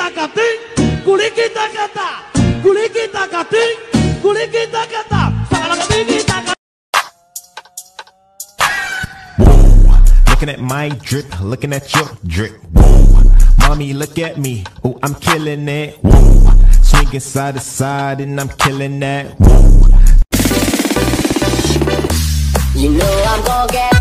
takating, kuli kita kata, kuli kita kating, kuli kita kata, salah kita kata. Looking at my drip, looking at your drip. Whoa, mommy, look at me. Oh, I'm killing it. Whoa, swinging side to side, and I'm killing that. Whoa. You know I'm gonna get.